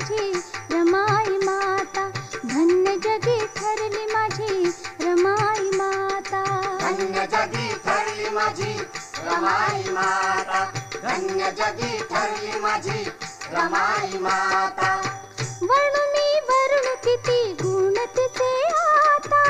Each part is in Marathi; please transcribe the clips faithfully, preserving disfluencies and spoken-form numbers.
माझी रमाई माता, धन्य जगी ठरली माझी रमाई माता, धन्य जगी ठरली माझी रमाई माता, धन्य जगी ठरली माझी रमाई माता. वर्णू मी वर्णू किती गुण तिचे आता,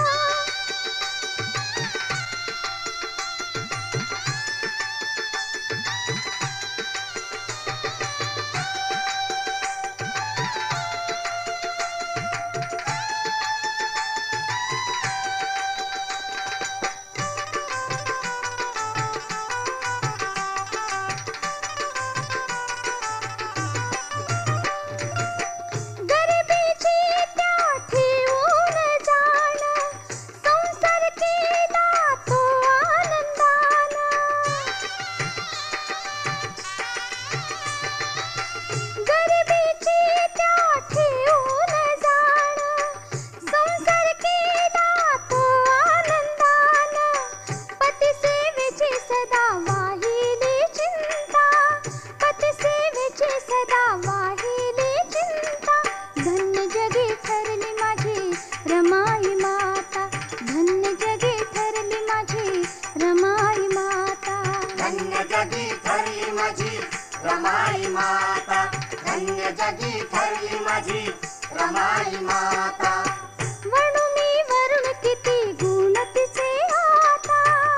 रमाई माता, धन्य जगी ठरली माझी रमाई माता, धन्य जगी ठरली माझी रमाई माता, धन्य जगी ठरली माझी रमाई माता. वर्णू मी वर्णू किती गुण तिचे आता,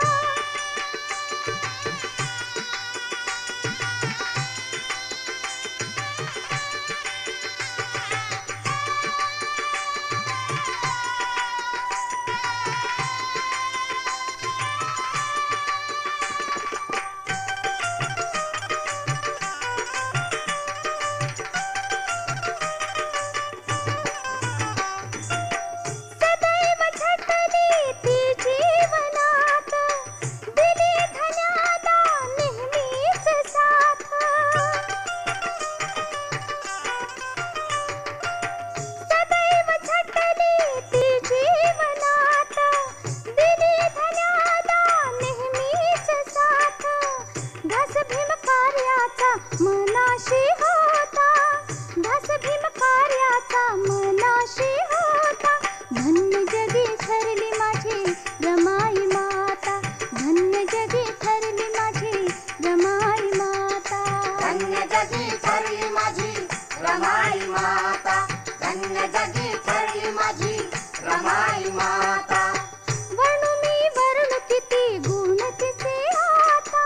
मनाशी होता, दास भीम कार्याचा मनाशी होता. धन्य जगी ठरली माझी रमाई माता, धन्य जगी ठरली माझी रमाई माता, धन्य जगी ठरली माझी रमाई माता, धन्य जगी ठरली माझी रमाई माता. वर्णू मी वर्णू किती गुण तिचे आता,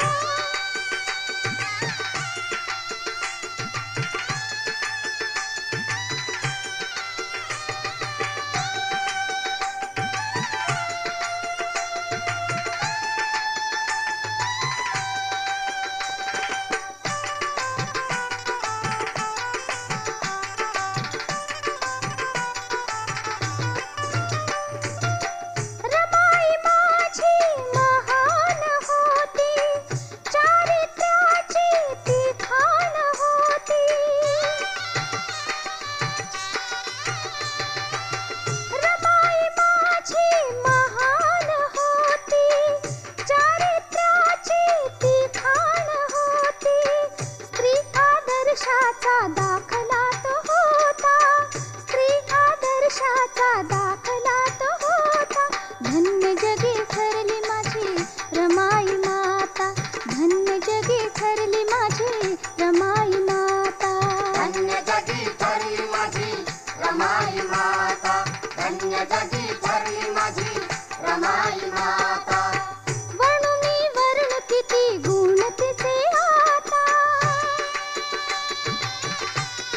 दाखला तो होता, स्त्री आदर्शाचा दाखला तो होता. धन्य जगी ठरली माझी रमाई माता, धन्य जगी ठरली माझी रमाई माता, धन्य जगी ठरली माझी रमाई माता, धन्य जगी ठरली माझी रमाई माता. वर्णू मी वर्णू किती गुण तिचे आता,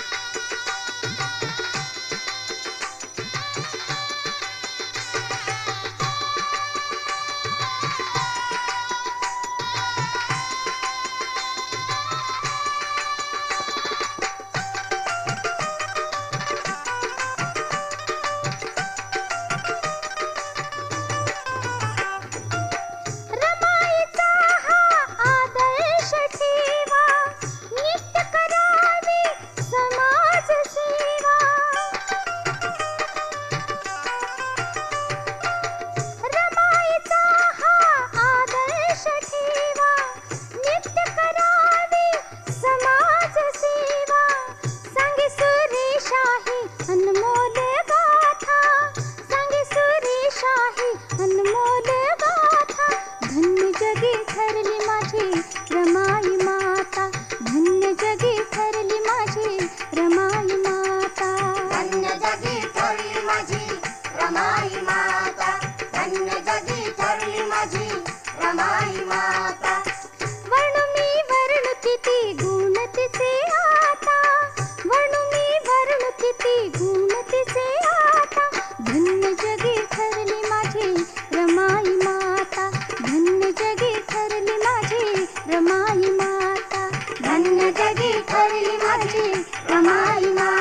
जगी ठरली माझी रमाई माता.